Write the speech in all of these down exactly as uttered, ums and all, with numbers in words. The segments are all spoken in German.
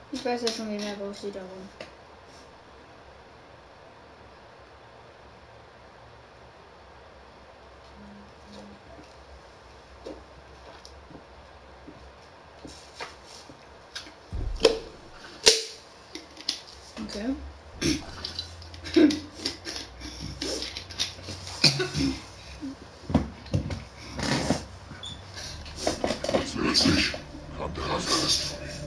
Ich weiß ja schon, wie mehr braucht sie darum. Okay. Plötzlich kam der Geist von ihm.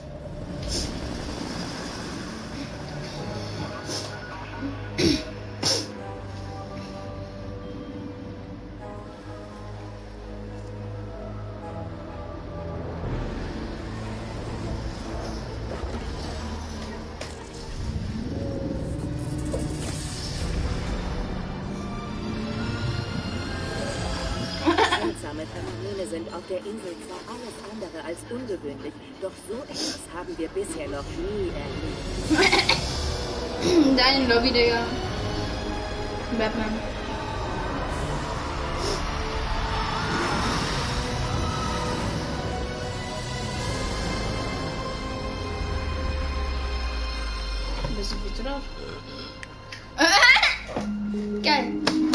Seltsame Phänomene sind auf der Insel zwar alles andere als ungewöhnlich, doch so etwas haben wir bisher noch nie erlebt. Deine Lobby, Digga. Batman. Ein bisschen viel zu laut. Geil.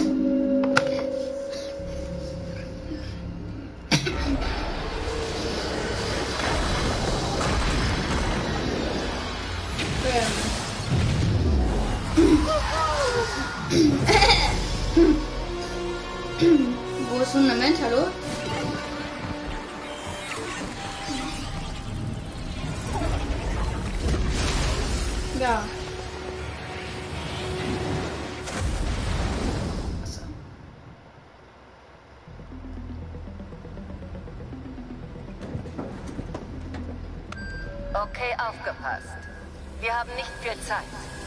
Wo ist Fundament? Hallo? Ja. So. Okay, aufgepasst. Wir haben nicht viel Zeit.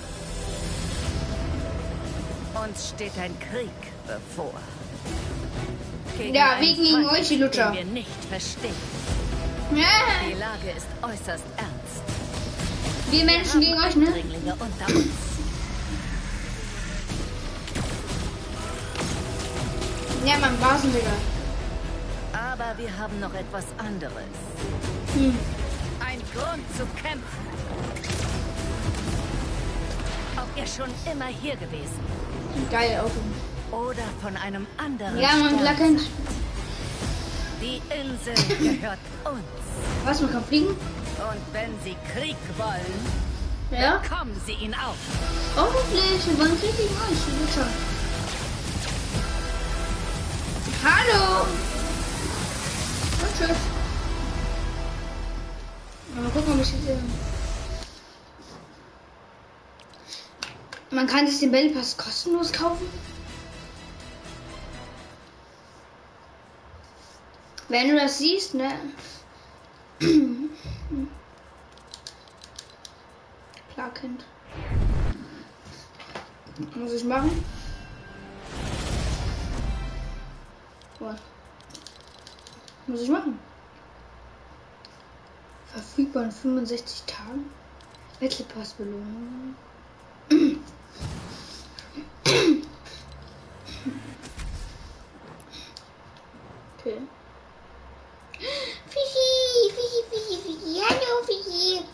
Uns steht ein Krieg bevor. Gegen Ja, einen wegen gegen Feind, euch, die Lutscher. den wir nicht verstehen. Ja. Die Lage ist äußerst ernst. Wir Menschen gegen euch, ne? Eindringlinge unter uns. Ja, man Basen, Digga. Aber wir haben noch etwas anderes. Hm. Ein Grund zu kämpfen. Ob ihr schon immer hier gewesen Geil, Auto. oder von einem anderen Ja, man Stern Lacken. seid. Die Insel gehört uns. Was, man kann fliegen? Und wenn sie Krieg wollen, Ja. kommen sie ihn auf. Hoffentlich, wir wollen Krieg gegen euch, die Lutscher. Hallo! Und tschüss. Mal gucken, ob ich jetzt... Man kann sich den Battle Pass kostenlos kaufen. Wenn du das siehst, ne? Klar, Kind. Muss ich machen? Was? Muss ich machen? Verfügbar in fünfundsechzig Tagen? Battle Pass Belohnung. Okay. Fischi, Fischi, Fischi, Fischi, hallo Fischi.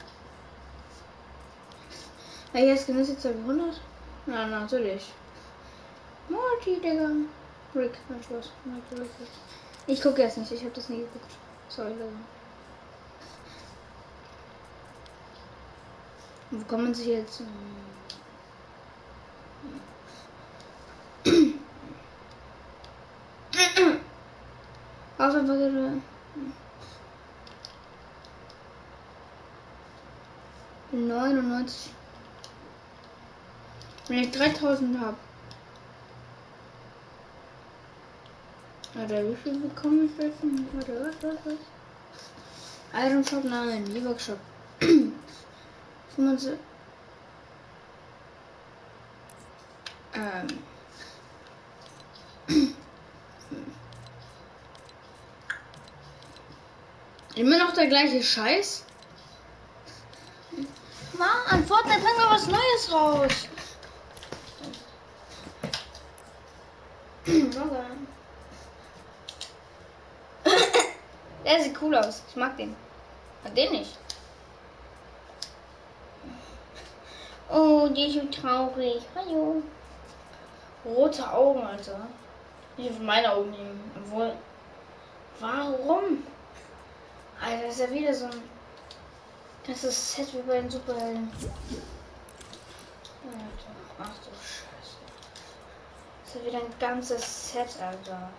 Welches Skin ist jetzt hundert? Na, natürlich. Morty, Digga. Rick, mein Spaß. Ich gucke jetzt nicht, ich habe das nie geguckt. Sorry, Digga. Wo kann man sich jetzt... Außer weitere... neunundneunzig. Wenn ich dreitausend habe. Oder wie viel bekomme ich davon? Oder was, was, was? Iron Shop, nein, Lieber Shop. fünfundsiebzig. Ähm. Immer noch der gleiche Scheiß? Mann, Fortnite bringt mal was Neues raus. Der sieht cool aus. Ich mag den. Und den nicht. Oh, die ist so traurig. Hallo. Rote Augen, Alter. Ich will meine Augen nehmen. Obwohl. Warum? Alter, das ist ja wieder so ein. Das ist Set wie bei den Superhelden. Alter. Ach du Scheiße. Das ist ja wieder ein ganzes Set, Alter.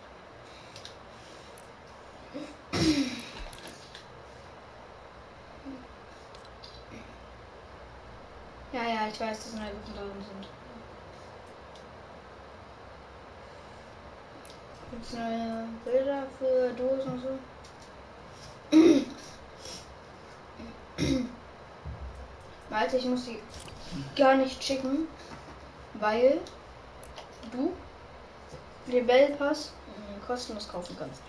Ja, ja, ich weiß, dass neue Waffen drin sind. Gibt's neue Bilder für Dosen und so? Warte, ich muss die gar nicht schicken, weil du den Battle Pass kostenlos kaufen kannst.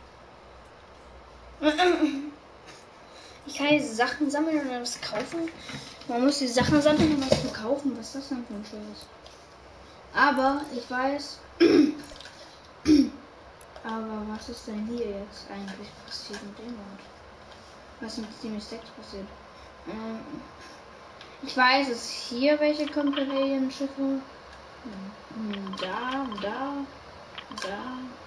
Ich kann jetzt Sachen sammeln und dann was kaufen. Man muss die Sachen sammeln und was kaufen. Was ist das denn für ein Scheiß? Aber ich weiß. Aber was ist denn hier jetzt eigentlich passiert mit dem Ort? Was ist mit dem Mistake passiert? Ähm, ich weiß, dass hier welche kommt bei Alien-Schiffe. Hm, da, da, da.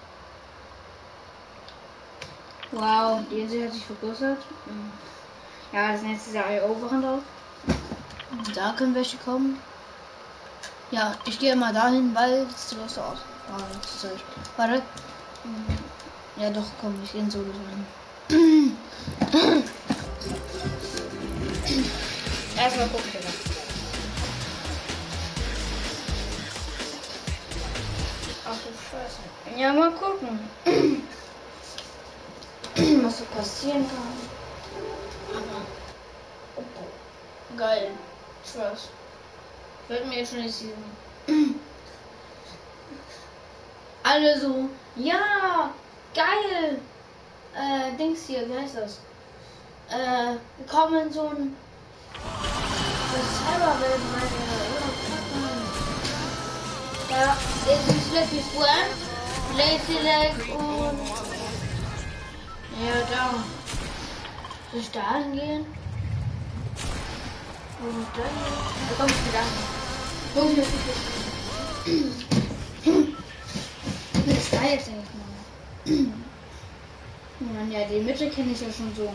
Wow, die Insel hat sich vergrößert. Ja, da sind jetzt diese I O-Wachen drauf. Da können welche kommen. Ja, ich gehe mal dahin, weil das sieht so aus. Ah, das ist halt. Warte. Ja doch, komm, ich gehe in Solo rein. Erstmal gucken, Digga. Ach du Scheiße. Ja, mal gucken. Was so passieren kann. Aber. Oh, geil. Ich weiß. Wird mir jetzt schon nicht sehen. Alle so. Ja! Geil! Äh, Dings hier, wie heißt das? Äh, wir kommen in so ein. Cyberwelt, meine ja, jetzt ist Flappy Square, Lazy Leg und. Ja, da. Soll ich da hingehen? Und dann. Da komm ich wieder an. Was ist da jetzt eigentlich mal? Mann, ja, die Mitte kenne ich ja schon so.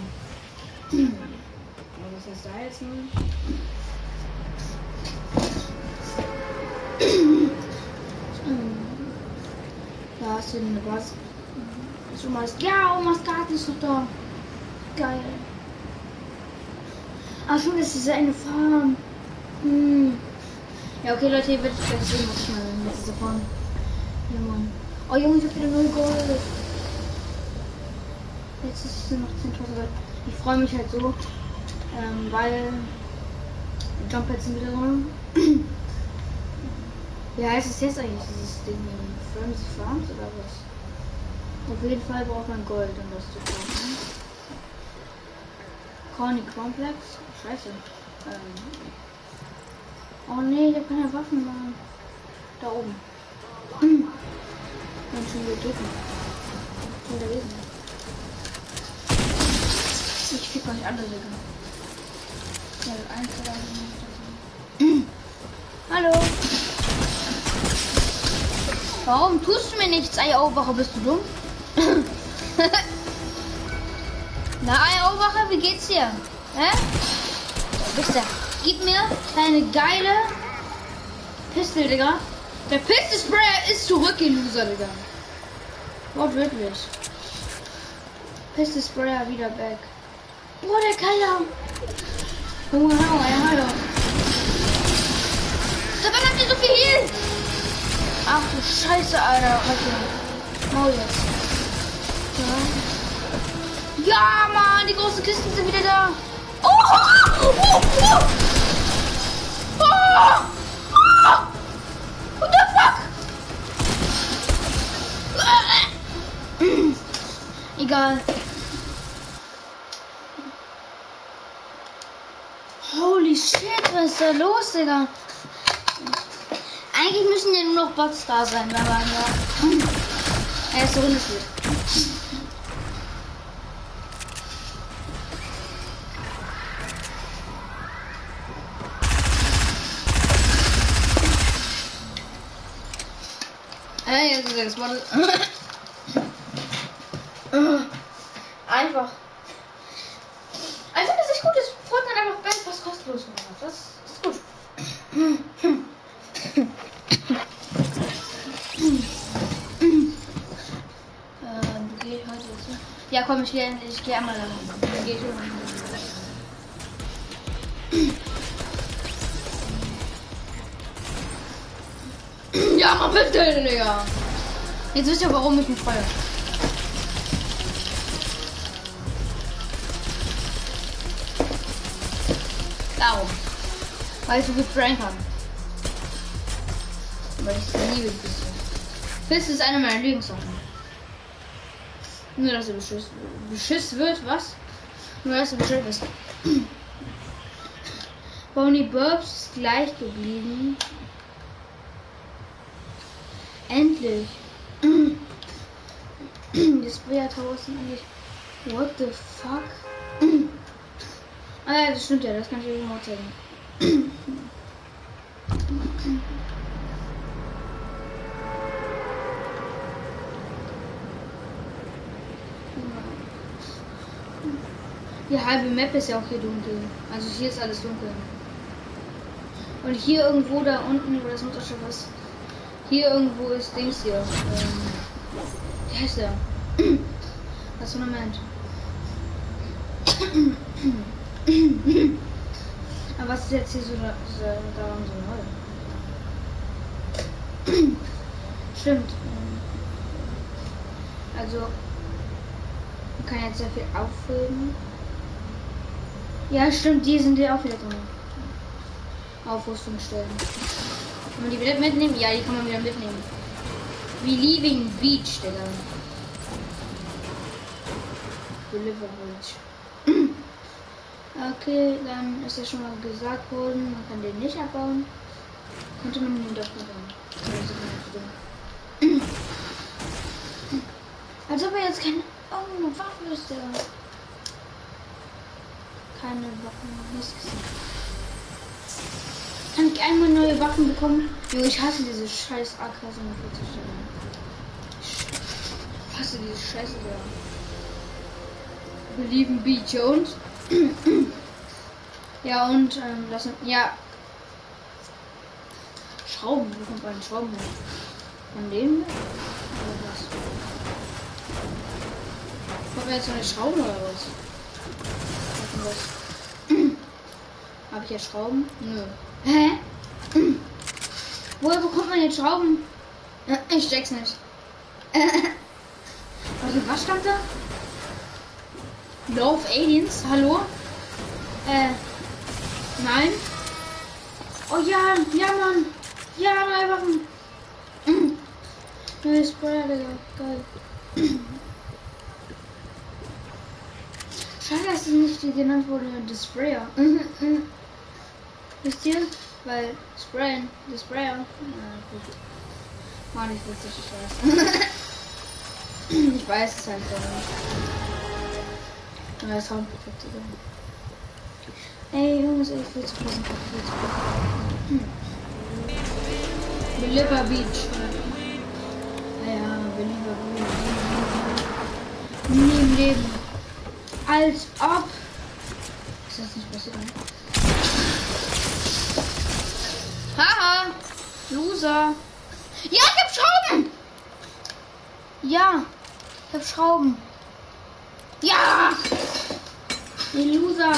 Aber was ist da jetzt nun? Da hast du eine Basis. Du machst, ja, Omas Garten ist doch da. Geil. Ach schon, das ist eine Farm. Hm. Ja, okay, Leute, ihr werdet gleich sehen, was ich meine mit dieser Farm. Ja, Mann. Oh, Junge, ich hab wieder null Gold. Jetzt ist es noch zehntausend Gold. Ich freue mich halt so, ähm, weil die Jump-Pads sind wieder drin. Wie heißt es jetzt eigentlich, dieses Ding? Frenzy Farms oder was? Auf jeden Fall braucht man Gold, um das zu kaufen. Corny Complex? Scheiße. Ähm. Oh ne, ich hab keine Waffen mehr. Da oben. Dann schon wieder drücken. Schon wieder lesen. Ich fick euch alle, Digga. Ja, eins oder hallo. Warum tust du mir nichts, Eierwache? Bist du dumm? Na, Eierwache, wie geht's dir? Hä? Bist du? Gib mir deine geile Pistole, Digga. Der Pistol Sprayer ist zurück, ihr Loser, Digga. Wortwörtlich. Pistol Sprayer wieder back. Boah, der Keiler. Junge, hallo, ja, hallo. Da habt ihr so viel Heal. Ach du Scheiße, Alter. Okay. Maul jetzt. Ja. Ja, Mann, die großen Kisten sind wieder da. Oh, oh, oh, oh. Oh, oh. What the fuck? Egal. Holy shit, was ist da los, Digga? Eigentlich müssen ja nur noch Bots da sein, aber ja. Er ist so ungefühlt. Äh, jetzt ist er gespottet. Einfach. Also das ist gut, das Fortnite einfach ganz was kostenlos gemacht. Das ist gut. ähm, geht heute so. Ja komm, ich gehe ich gehe einmal lang. Dann geh ich immer. Ja, mal bitte, Digga. Jetzt wisst ihr, warum ich mich freue. Darum. Weil ich so gut prank kann. Weil ich es liebe, Piste. Piste ist eine meiner Lieblingssachen. Nur, dass er beschiss, beschiss wird, was? Nur, dass er beschiss ist. Bonnie Burbs ist gleich geblieben. Endlich. Das Spray-Tower ist endlich. What the fuck? Ah ja, das stimmt ja, das kann ich euch mal zeigen. Die halbe Map ist ja auch hier dunkel. Also hier ist alles dunkel. Und hier irgendwo da unten, wo das Mutterschiff ist, hier irgendwo ist Dings hier. Ähm, wie heißt der? Das Fundament. Aber was ist jetzt hier so da, so, daran so neu? Stimmt. Also man kann jetzt sehr viel auffüllen. Ja, stimmt, die sind ja auch wieder drin. Aufrüstungsstellen. Kann man die wieder mitnehmen? Ja, die kann man wieder mitnehmen. Wie Leaving Beach, Digga. Deliver Beach. Okay, dann ist ja schon mal gesagt worden, man kann den nicht abbauen. Könnte man den doch abbauen. Als ob er jetzt keine oh, eine Waffe ist, der. Keine Waffen, nichts gesehen. Kann ich einmal neue Waffen bekommen? Jo, ich hasse diese scheiß A K siebenundvierzig. Ich hasse diese Scheiße da. Wir lieben B. Jones. Ja, und ähm, das sind. Ja. Schrauben. Wo kommt ein Schrauben her? Von denen? Oder was? Kommt mir jetzt so eine Schrauben oder was? was? Habe ich jetzt Schrauben? Nö. Hä? Woher bekommt man jetzt Schrauben? Ich check's nicht. Also was stand da? Love Aliens? Hallo? Äh. Nein? Oh ja, ja Mann. Ja, neue Waffen. Neue Sprayer, Digga. Geil. Schade, dass es nicht genannt wurde, The Sprayer. Wisst ihr? Weil Sprayen, The Sprayer. Ja, gut. War nicht witzig, ich weiß. Ich weiß es halt gar nicht. Neuer Soundeffekt, oder? Ey, Jungs, ich will zu passen. Believer Beach. Ja, ja, Believer Beach. Nie im Leben. Als ob. Ist das nicht passiert? Haha! Loser! Ja, ich hab Schrauben! Ja! Ich hab Schrauben! Ja! Ihr Loser!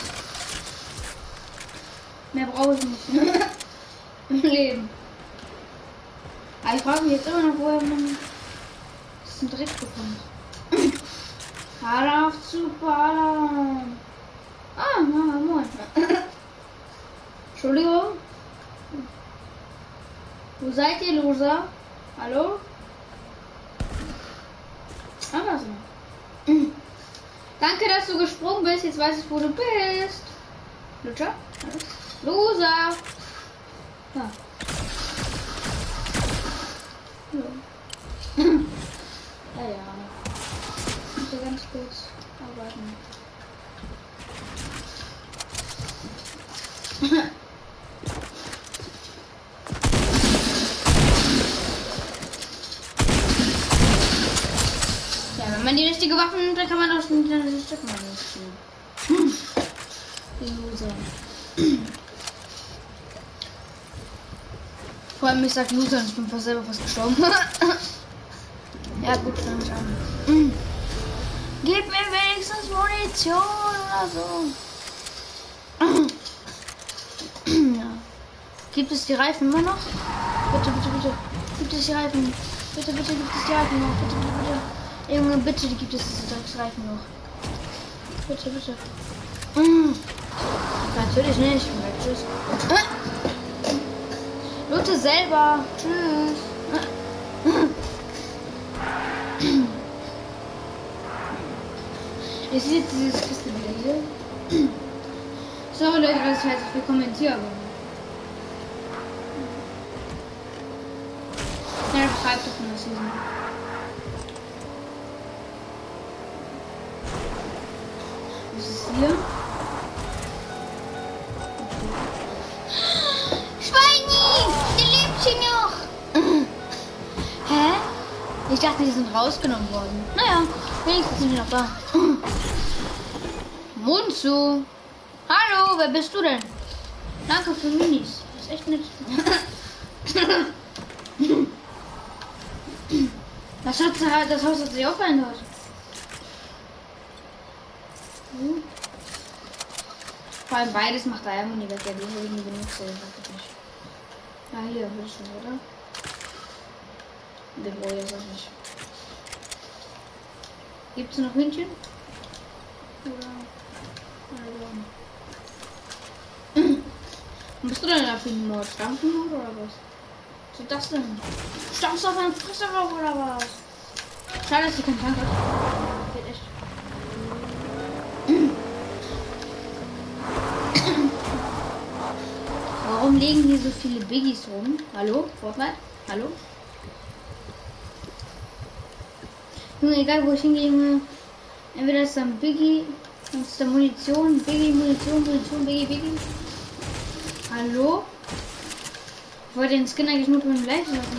Mehr brauche ich nicht. Im Leben. Aber ich frage mich jetzt immer noch, woher man diesen Dreck bekommt. Hör auf zu ballern. Ah, Mama, moin. Entschuldigung. Wo seid ihr, Loser? Hallo? Aber so. Danke, dass du gesprungen bist. Jetzt weiß ich, wo du bist. Lutscher? Loser! Ah. Ja. Ja, ja. Ich muss ganz kurz arbeiten. richtige Waffen nimmt, dann kann man auch schon ein kleines Stück mal ziehen. Hm. Die Loser. Vor allem, ich sag Loser und ich bin fast selber fast gestorben. Ja, gut, fang ich an. Mm. Gib mir wenigstens Munition oder so. Ja. Gibt es die Reifen immer noch? Bitte, bitte, bitte. Gibt es die Reifen? Bitte, bitte, gibt es die Reifen noch? Bitte, bitte, bitte. Junge, bitte, die gibt es die Reifen noch. Bitte, bitte. Mm. Natürlich nicht. Tschüss. Lute selber. Tschüss. Ich sehe jetzt dieses Kiste wieder hier. Sorry Leute, dass ich halt so viel kommentiere. Ja, schreibt doch mal Season. Was ist hier? Schweini! Die lebt hier noch! Hä? Ich dachte, die sind rausgenommen worden. Naja, wenigstens sind die noch da. Munzu! Hallo, wer bist du denn? Danke für Minis. Das ist echt nett. Das, hat, das Haus hat sich auch verändert. Hm. Vor allem beides macht da Harmonie weg, ja, die ich irgendwie benutze. Ja, hier, will schon, oder? Den brauche ich jetzt auch nicht. Gibt es noch Hühnchen? Oder? Was bist du denn da für ein Mod? Stampfen oder was? Was ist das denn? Stampfst du auf einen Fresse drauf oder was? Schade, dass sie keinen Tank hat. Geht echt. Warum legen hier so viele Biggies rum? Hallo? Fortnite? Hallo? Junge, egal wo ich hingehe, Junge. Entweder ist da ein Biggie, dann ist da Munition, Biggie, Munition, Munition, Biggie, Biggie. Hallo? Ich wollte den Skin eigentlich nur für den Live lassen.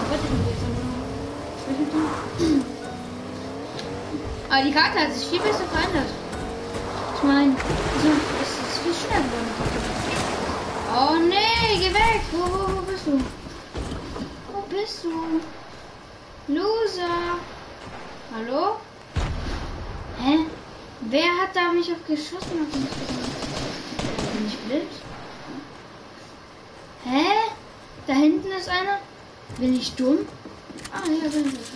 Aber die Karte hat sich viel besser verändert. Ich meine, es ist viel schneller geworden. Oh nee, geh weg! Wo, wo, wo bist du? Wo bist du? Loser! Hallo? Hä? Wer hat da mich auf geschossen? Bin ich blind? Hä? Da hinten ist einer? Bin ich dumm? Ah, ja, bin ich.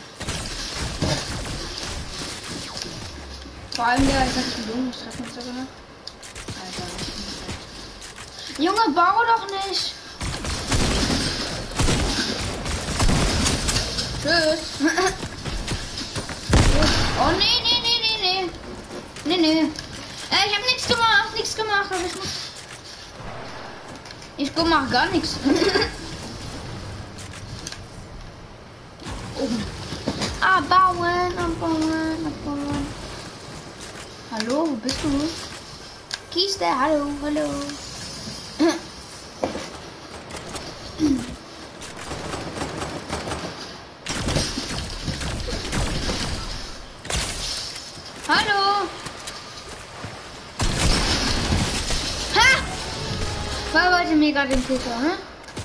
Vor allem, ja, ich hatte einen dummen Treffer sogar. Alter, ich bin nicht. Junge, bau doch nicht! Tschüss! Oh, nee, nee, nee, nee, nee! Nee, nee. Äh, ich hab nichts gemacht, nichts gemacht, aber ich muss. Ich mach gar nichts. Oben. Abbauen, abbauen, abbauen. Hallo, wo bist du? Kiste, hallo, hallo. Hallo. Ha! Wer wollte mir gerade den Filter, ne?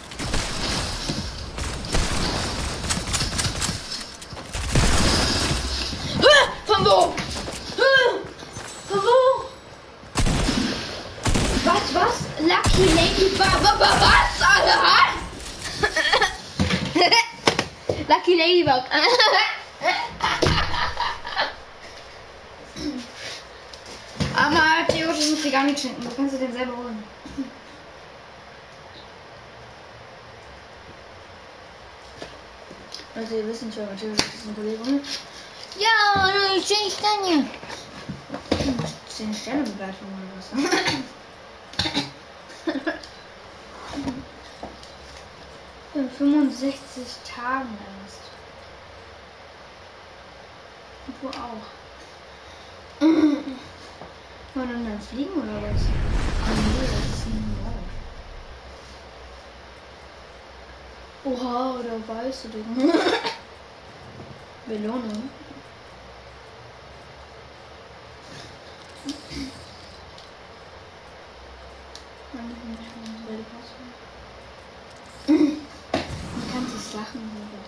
Von wo? Von wo? Was, was? Lucky Ladybug. Was, Alter? Lucky Ladybug. Aber theoretisch muss ich gar nicht schenken. Du kannst du den selber holen. Also ihr wissen schon, natürlich ist das ein Kollege. Ja, zehn Sterne. zehn Sterne Bewertung oder was? In fünfundsechzig Tagen erst. Und wo auch. Wollen wir dann fliegen oder was? Oh nee, das ist ein Mord. Oha, oder weißt du den? Belohnung. Man kann sich Sachen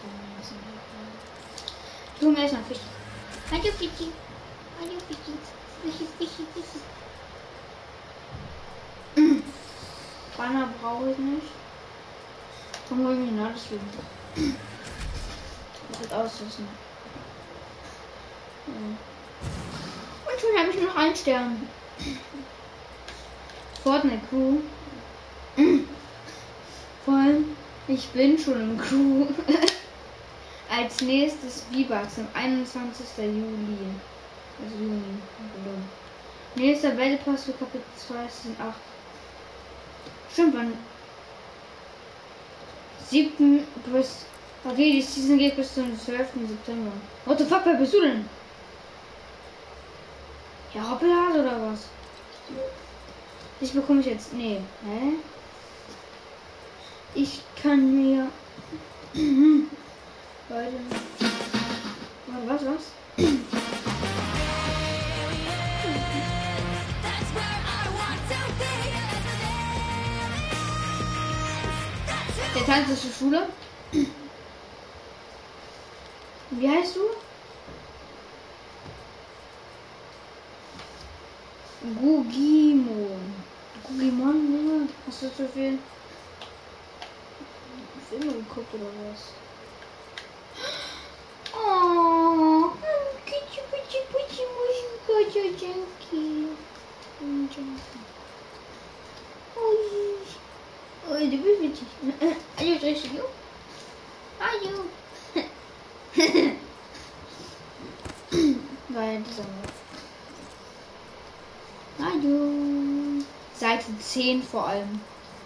du mir erstmal Fisch. Hallo Fichi. Hallo Fichi. Fischi, Fischi, Fischi. Banner brauche ich nicht. Komm, hol mir noch das Film. Das wird ausrüsten. Und schon habe ich noch einen Stern. Fortnite Crew. Vor allem, ich bin schon im Crew. Als nächstes V-Bucks am einundzwanzigsten Juli. Also Juni. Nächster Battle Pass für Kapitel zwei sind acht. Stimmt, wann? siebten bis. Okay, die Season geht bis zum zwölften September. What the fuck, wer bist du denn? Ja, Hoppelhase oder was? Ich bekomme ich jetzt. Nee. Hä? Ich kann mir. Leute. Was, was? Der Tanz ist zur Schule. Wie heißt du? Gugimon. Gugimon, Junge. Hast du zu viel Filme geguckt oder was? Oh, Kitty, Kitty, Kitty, Kitty, Junkie. Oh, oh, du bist witzig. Hallo, drehst du? Hallo. Weil dieser Hallo. Seite zehn vor allem.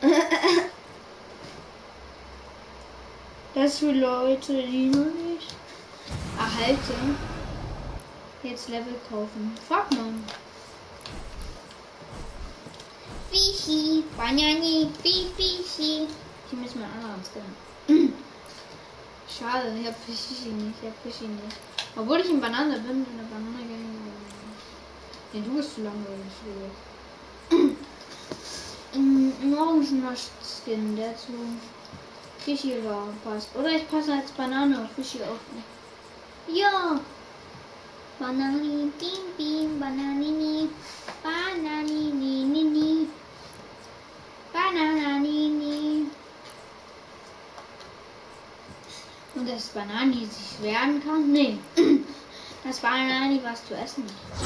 Das für Leute, die noch nicht erhalten. Jetzt Level kaufen. Frag mal. Fischi, Banani, Fischi. Die müssen wir anderen kennen. Schade, ich hab Fischi nicht. Ich hab Fischi nicht. Obwohl ich in Banane bin, in der Banane gegangen. Nee, du bist zu langweilig. Im orangener Skin, der zu Fischi war, passt. Oder ich passe als Banane auf Fischi auf. Ja! Banani, Bim, Bim, Bananini, Bananini, Nini, Bananini. Und das Banani sich wehren kann? Nee. Das Banani was zu essen.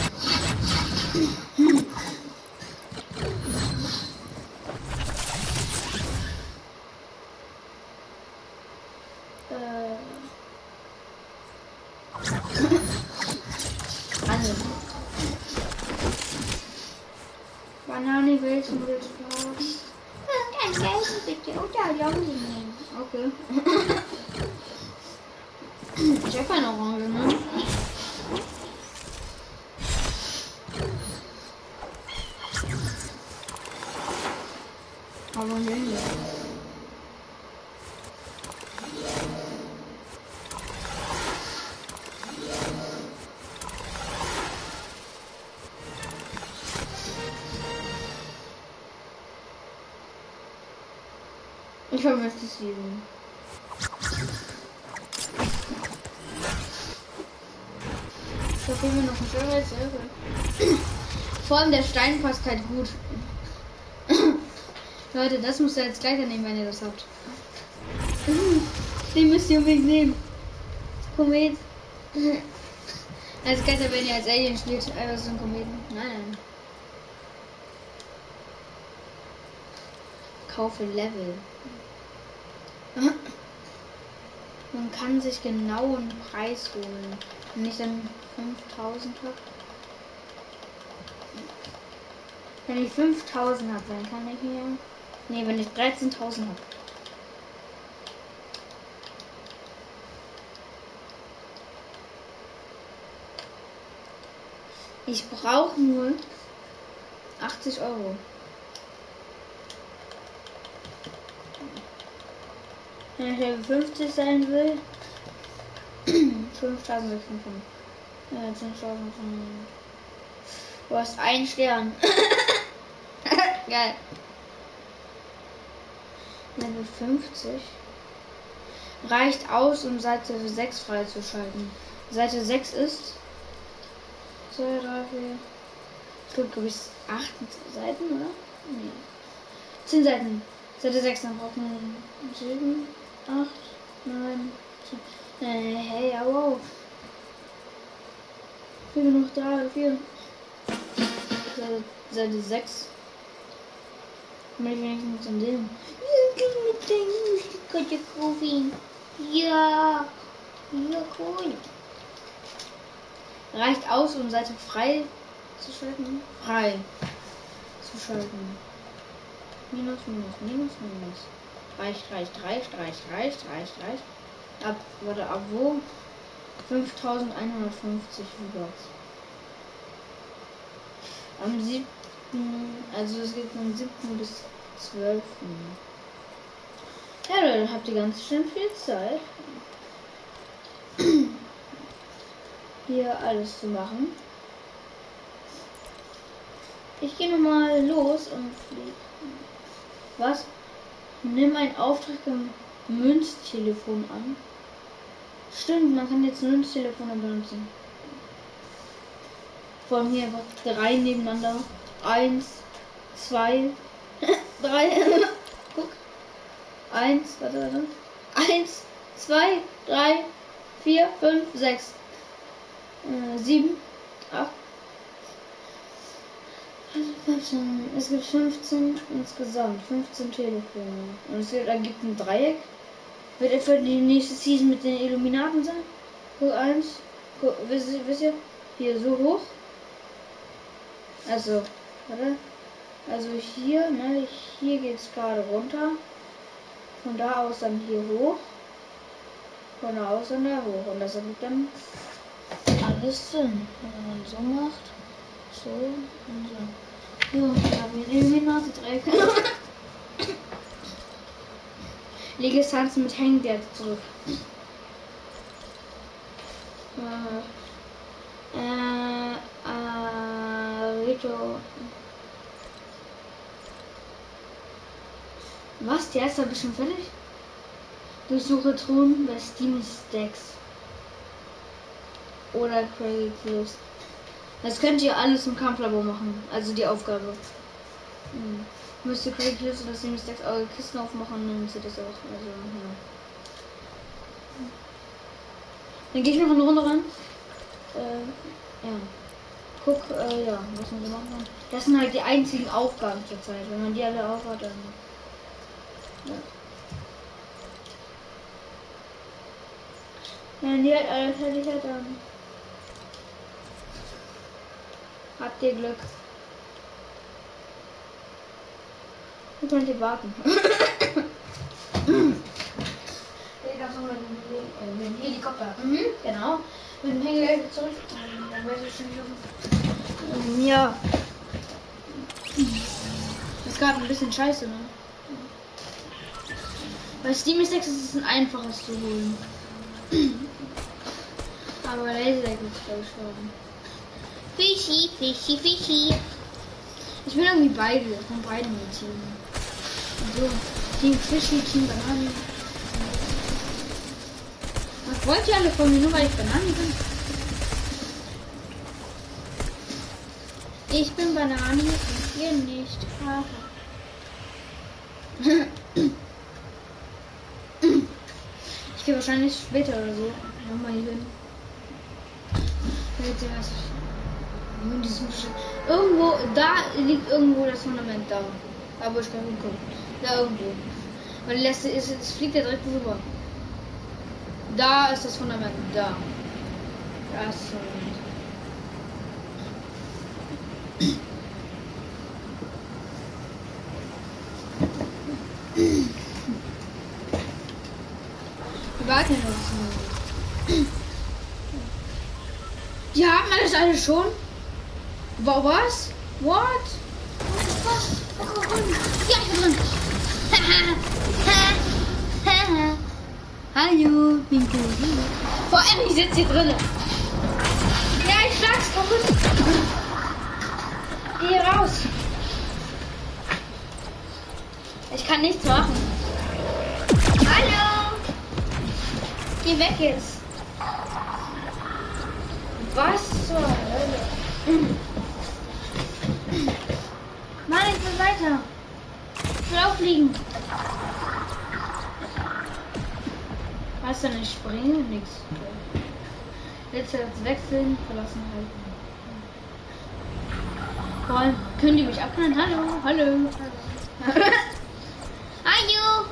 äh. Also. Banani willst du willst du haben? Dann gelten bitte oder Longlingen. Okay. Ich habe keine Orange, ne? Aber nee. Ich vermisse die Season. Da fehlen mir noch ein schönes Level. Vor allem der Stein passt halt gut. Leute, das müsst ihr jetzt gleich nehmen, wenn ihr das habt. Den müsst ihr unbedingt nehmen. Komet. Als Getter, wenn ihr als Alien spielt, einfach so ein Kometen. Nein, nein. Kaufe Level. Man kann sich genau einen Preis holen. Wenn ich dann fünftausend habe. Wenn ich fünftausend habe, dann kann ich mir. Ne, wenn ich dreizehntausend habe. Ich brauche nur achtzig Euro. Wenn ich Level fünfzig sein will, fünftausendsechshundert. Ja, zehntausend. Du hast einen Stern. Geil. Level fünfzig. Reicht aus, um Seite sechs freizuschalten. Seite sechs ist zwei, drei, vier. Ich glaube, glaube ich, acht Seiten, oder? Nee. zehn Seiten. Seite sechs, dann braucht man sieben, acht, neun, zehn. Äh, hey, ja, wow. Fehlen noch drei oder vier. Seite, Seite sechs. Kann ich wenigstens an dem. Ja. Ja, cool. Reicht aus, um Seite frei zu schalten. Frei zu schalten. Minus, minus, minus, minus. Reicht, reicht, reicht, reicht, reicht, reicht, reicht. Ab, warte, ab wo? fünftausendeinhundertfünfzig V-Bucks. Am siebten, also es geht vom siebten bis zwölften Ja, dann habt ihr ganz schön viel Zeit, hier alles zu machen. Ich gehe nochmal los und fliege. Was? Nimm einen Auftrag im Münztelefon an. Stimmt, man kann jetzt Münztelefone benutzen. Vor allem hier einfach drei nebeneinander. Eins, zwei, drei. Guck. Eins, warte, warte. Eins, zwei, drei, vier, fünf, sechs, äh, sieben, acht. Es gibt fünfzehn insgesamt, fünfzehn Telefone. Und es ergibt ein Dreieck. Wird etwa die nächste Season mit den Illuminaten sein? Guck, eins. Guck, wisst ihr, wisst ihr? Hier so hoch. Also, warte. Also hier, ne, hier geht es gerade runter. Von da aus dann hier hoch. Von da aus dann da hoch. Und das ergibt dann alles Sinn. Wenn man so macht. So und so. Jo, ich habe mir Illuminati Dreieck. Lege Tanzen mit Hängenwert zurück. Äh, äh, äh, Rito. Was? Der ist aber schon fertig? Durchsuche Truhen bei Steam Stacks. Oder Crazy Cliffs. Das könnt ihr alles im Kampflabor machen. Also die Aufgabe. Hm. Müsst ihr Crazy Cliffs oder Steam Stacks eure Kisten aufmachen, dann müsst ihr das auch. Also, ja. Dann gehe ich noch eine Runde rein. Äh, ja. Guck, äh, ja, was man so machen. Das sind halt die einzigen Aufgaben zur Zeit. Wenn man die alle aufhat, dann. Ja. Wenn die halt alle fertig hat, dann habt ihr Glück. Ihr könnt ihr warten. Ich darf noch mit dem, mit dem Helikopter. Mhm, genau. Mit dem Hängegeld zurück. Dann werde ich schon nicht. Ja. Das ist gerade ein bisschen scheiße, ne? Bei Steam Stacks ist es ein einfaches zu holen. Aber Laserdeck ist glaube ich schon. Fischi, Fischi, Fischi. Ich bin irgendwie beide, von beiden im Team. So, Team Fischi, Team Bananen. Was wollt ihr alle von mir, nur weil ich Bananen bin? Ich bin Banane und ihr nicht. Ich gehe wahrscheinlich später oder so nochmal hier hin. Irgendwo, da liegt irgendwo das Fundament da. Aber ich kann hingucken. Da irgendwo. Weil das letzte ist, es fliegt ja direkt rüber. Da ist das Fundament. Da. Da ist das Fundament. Wir warten noch. Die haben alles alle schon. Wow, was? What? Was? Ja, ich bin drin. Hallo, Bingo. Vor allem, ich sitze hier drin. Ja, ich schlag's kaputt. Geh hier raus. Ich kann nichts machen. Geh weg jetzt. Was zur Hölle? Mann, ich will weiter. Ich will auffliegen. Was denn nicht springen? Nix. Jetzt jetzt wechseln, verlassen halten. Vor allem, können die mich abknallen? Hallo, hallo. Hallo.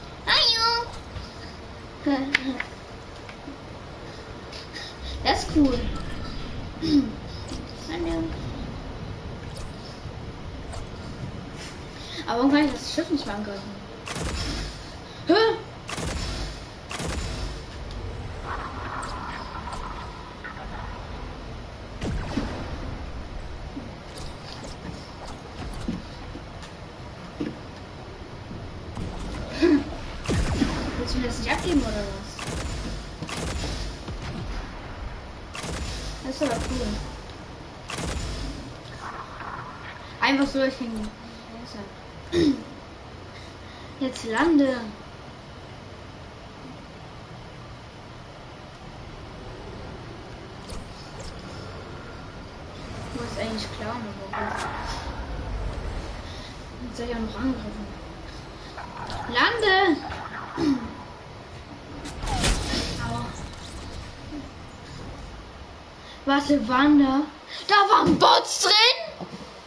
Hallo. Das ist cool. Hallo. Aber warum kann ich das Schiff nicht mehr angreifen? Hä? Willst du mir das nicht abgeben oder was? Das ist aber cool. Einfach so durch den... Jetzt lande. Wo ist eigentlich klar? Jetzt soll ich auch noch angreifen. Lande! Aua. Warte, waren da? Da waren Bots drin?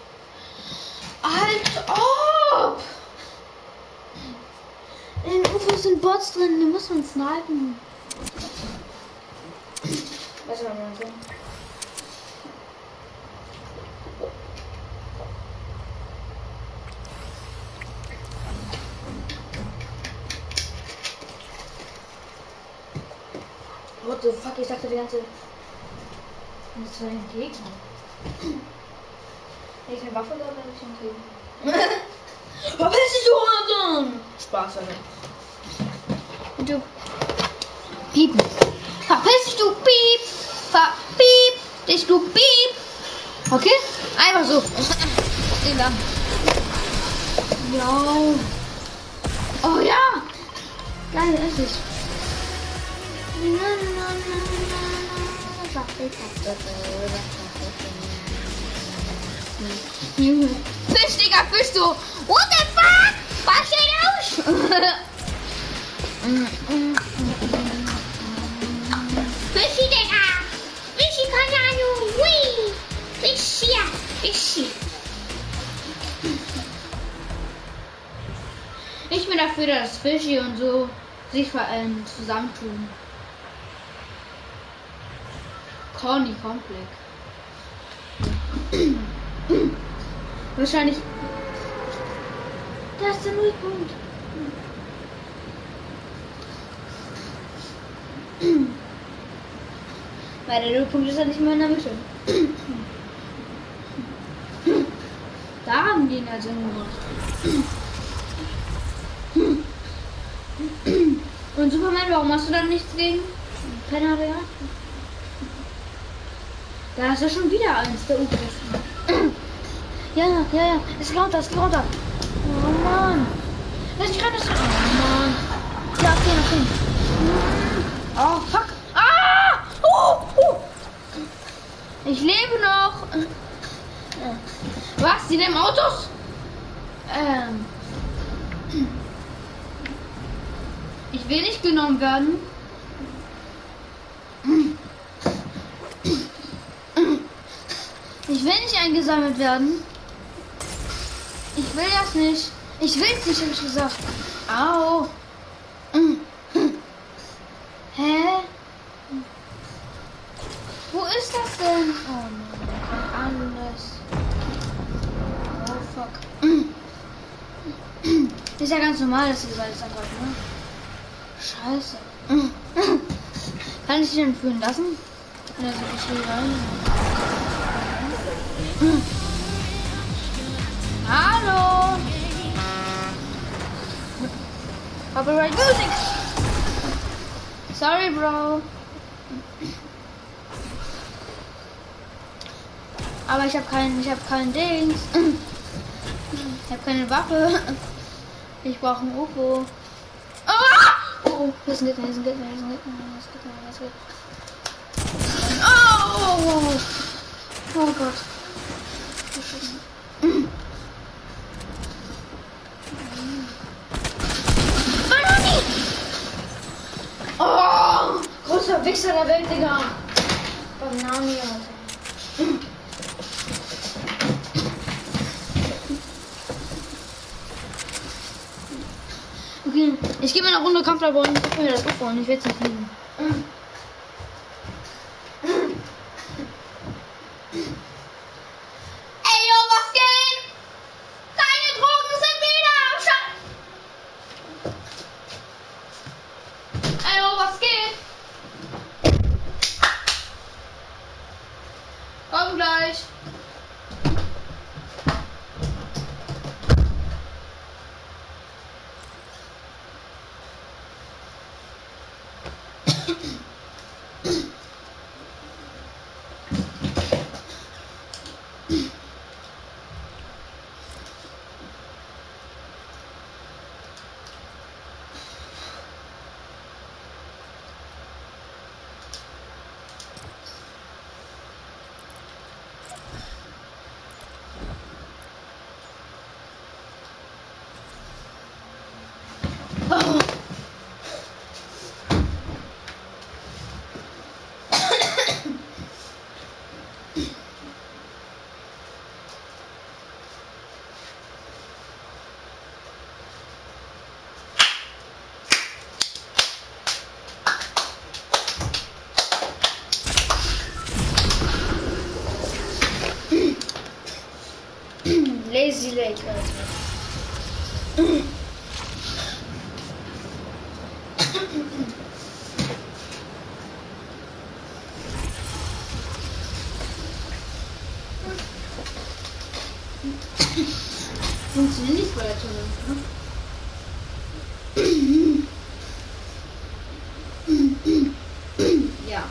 Halt ob! In U F Os sind Bots drin, die muss man snipen. Was war mal so? What the fuck, ich dachte die ganze... Das war ein Gegner. Wenn ich eine Waffe glaube, werde ich ihn kriegen. Verpiss dich, du Hurensohn! Spaß, Alter. Und du... Piepen. Verpiss dich, du Piep! Verpiep dich, du Piep! Okay? Einfach so. Den da. Ja. Oh ja! Geil, endlich. Fisch, Digga, Fisch, du! What the fuck? Was steht aus? Fischi, Digga! Fischi, keine Ahnung! Hui! Fisch hier! Fischi! Ich bin dafür, dass Fischi und so sich ähm, zusammentun. Corny Complex. Wahrscheinlich. Das ist der Nullpunkt. Weil der Nullpunkt ist ja nicht mehr in der Mitte. Da haben die ihn also gemacht. Und Superman, warum hast du dann nichts gegen Penner? Da ist ja schon wieder eins, der U F O. Ja, ja, ja, es geht runter, es geht runter. Oh Mann. Lass mich rein, das. Oh Mann. Ja, okay, okay. Oh, fuck. Ah! Uh, uh. Ich lebe noch. Was? Die nehmen Autos? Ähm. Ich will nicht genommen werden. Ich will nicht eingesammelt werden. Ich will das nicht. Ich will es nicht, hab ich gesagt. Au. Hä? Wo ist das denn? Oh Mann, alles. Oh fuck. Ist ja ganz normal, dass sie alles angreifen, ne? Scheiße. Kann ich dich entführen lassen? Also ich will rein. Hallo. Copyright Music. Sorry, Bro. Aber ich habe keinen, ich habe keinen Dings. Ich habe keine Waffe. Ich brauche ein U F O. Ah! Oh, hier ist ein Gegner, hier ist ein Gegner, hier ist ein Gegner, hier ist ein Gegner, hier ist ein Gegner. Oh! Oh Gott. Oh! Großer Wichser der Welt, Digga. Banani, Alter. Okay, ich gehe mal eine Runde Kampflabor und ich mir das aufbauen. Ich werde es nicht fliegen. Ey, yo, was geht? Deine Drogen sind wieder am Start. Ey, yo, was geht? Komm gleich. Lazy Lake, Alter. Funktioniert nicht bei der Tunnel, ne? Ja.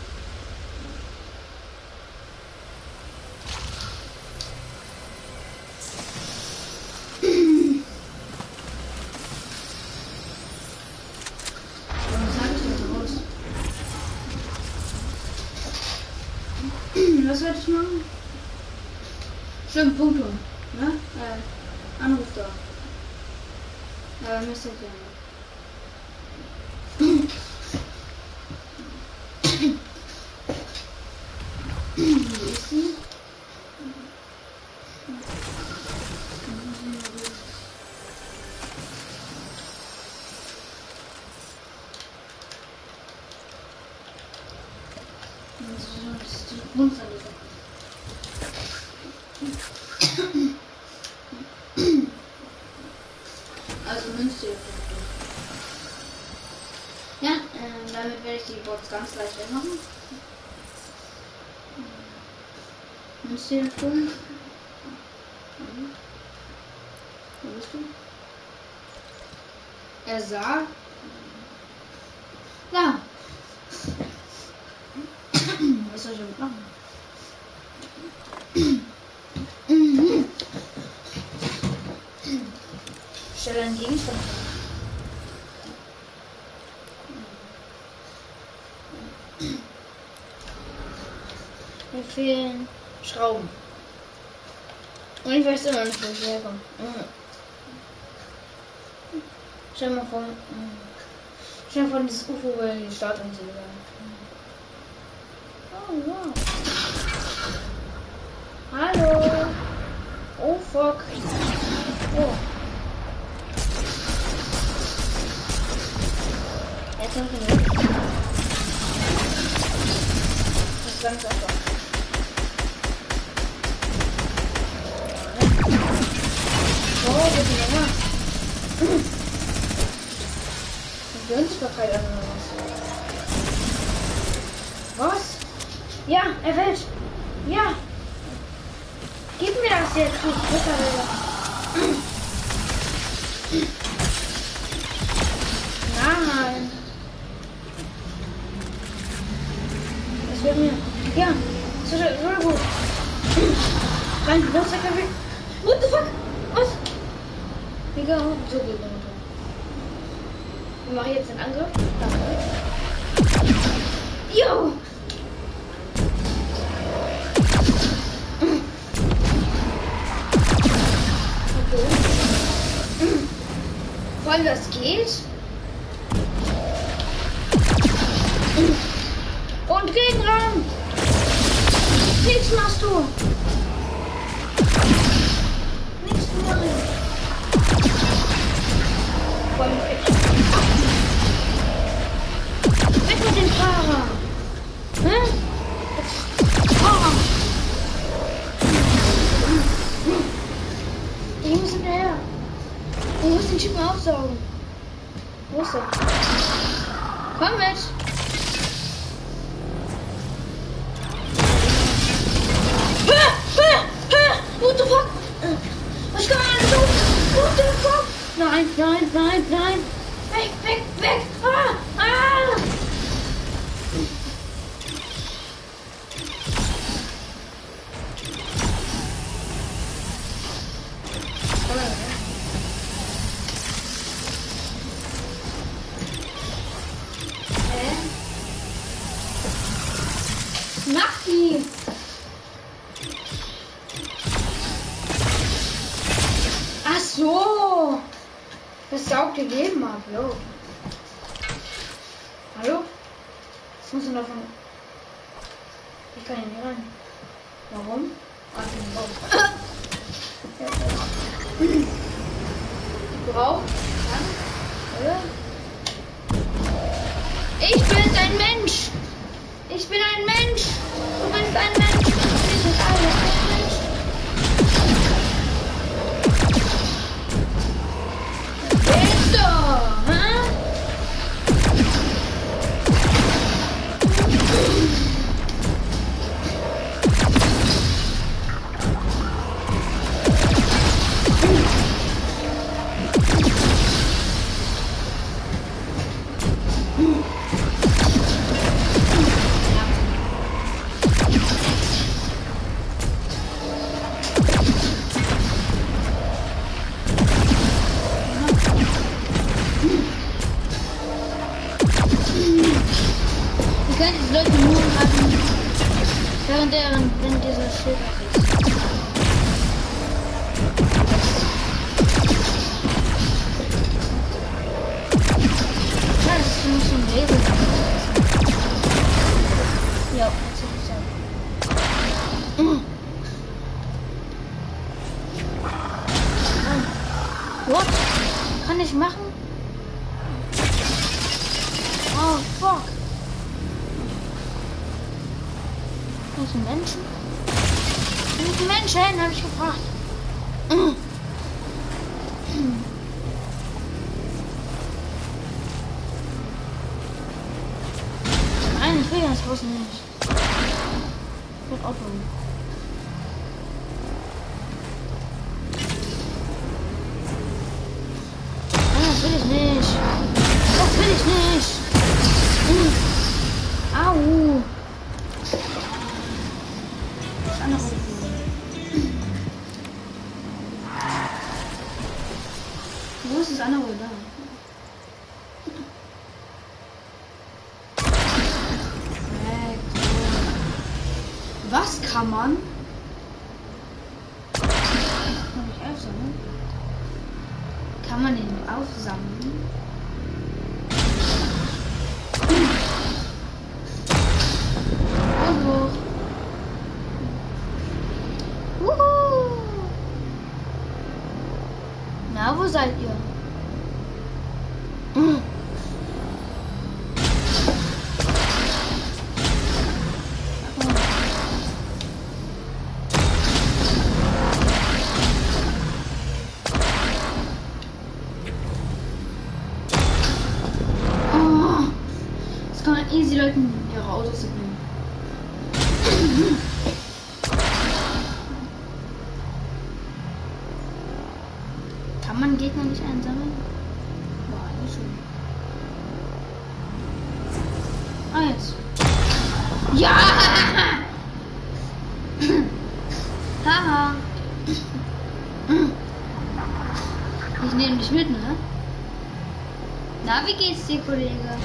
Was soll ich machen? Schön Punkte, ne? Äh, Anruf da. Ja, müsste ich ja. Wo ist sie? Das ist die Grundverlegung. Also Münztelefon. Ja, äh, damit werde ich die Box ganz leicht wegmachen. Münztelefon. Wo bist du? Er sah. Ja. Was soll ich damit machen? Stelle einen Gegenstand. Mir fehlen Schrauben. Und ich weiß immer nicht, wo ich herkomme. Stell dir mal vor, stell dir vor, dieses U F O über die Startinsel. Oh, wow. Hallo. Oh, fuck. Oh. Jetzt sind wir nicht. Das ist ganz einfach. Oh, bitte nochmal. Die Günstbarkeit an oder was? Was? Ja, er fällt. Ja. Gib mir das jetzt, du Dritter. Nein. Das wird mir. Ja. So, so gut. Rein, los, der Kaffee. What the fuck? Was? Egal, so geht man. Wir machen jetzt den Angriff. Jo! Okay. Voll was geht. Und Gegenraum! Nichts machst du! Nichts machen! Voll weg! Weg mit dem Fahrer! Hä? Oh. Ich muss hinterher! Ich muss den Typen aufsaugen! Wo ist er? Komm mit! What the fuck? Was kann man so? What the fuck? Nein, nein, nein, nein. Weg, weg, weg. Ah, ah. Hä? Mach die. Ach so, das saugt ihr Leben ab, jo. Hallo? Das muss noch von... Ich kann hier nicht rein. Warum? Ah, ich bin Ich brauche... Oder? Ich bin ein Mensch! Ich bin ein Mensch! Du bist ein Mensch! Wir sind alle ein Mensch! So, hä? Leute nur haben, während deren, wenn dieser Schild ist. Ja, das ist nicht so ein Laser. Ja, jetzt ist es ja. Mm. What? Kann ich machen? Oh, fuck. Das sind Menschen? Das sind Menschen, habe ich gefragt. Nein, ich will das Haus nicht. Ich will Auto. Nein, das will ich nicht. Das will ich nicht. Au. Wo ist das andere wohl da? Was kann man? Kann ich öfter, ne? Kann man den aufsammeln? Irgendwo. Wuhu! Na, wo seid ihr? Hm. Oh. Das kann man easy Leuten ihre Autos bringen. Kann man Gegner nicht einsammeln? Boah, nicht schon. Ah, jetzt. Ja! Haha. Ich nehme dich mit, ne? Na, wie geht's dir, Kollege?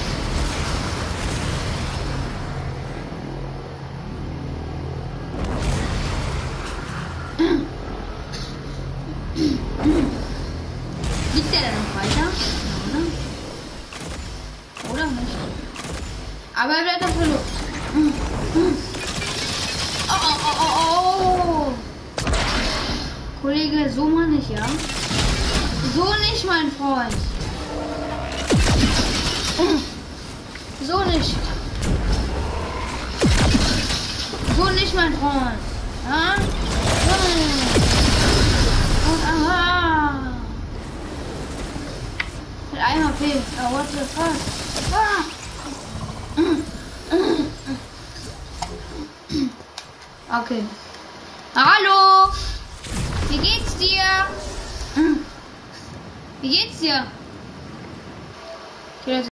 Liegt der da noch weiter? Ja, oder? Oder nicht? Aber er bleibt auf der Luft. Oh, oh, oh, oh, oh. Kollege, so mal nicht, ja? So nicht, mein Freund. So nicht. So nicht, mein Freund. Ja? Und aha. Mit einem H P. Oh, what the fuck? Ah. Okay. Hallo. Wie geht's dir? Wie geht's dir?